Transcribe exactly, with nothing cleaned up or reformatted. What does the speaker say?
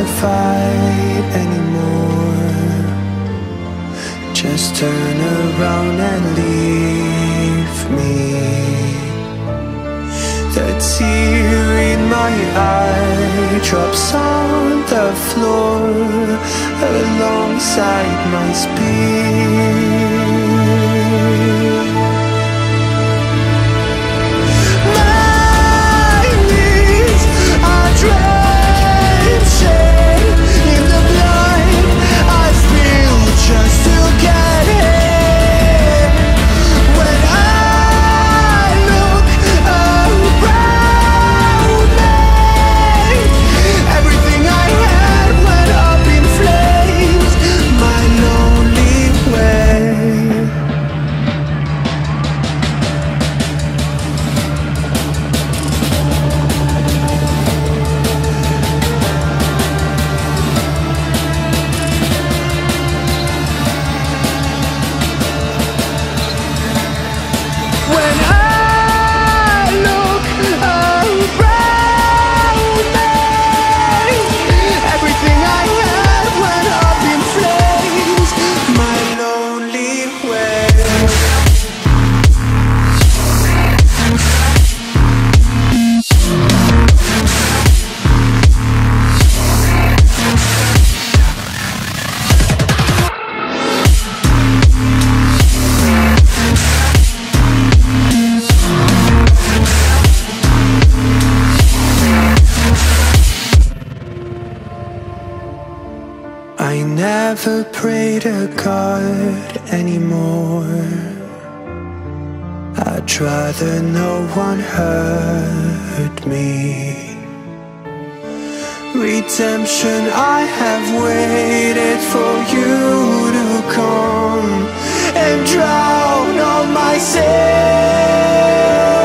wanna fight anymore. Just turn around and leave me. The tear in my eye drops on the floor alongside my speed. My knees are drenching in the blood I spill just to get here. When I look around me, everything I had went up in flames. My lonely way. When I look around me, everything I had went up in flames. My lonely way. I never pray to God anymore. I'd rather no one hurt me. Redemption, I have waited for you to come and drown all my sins.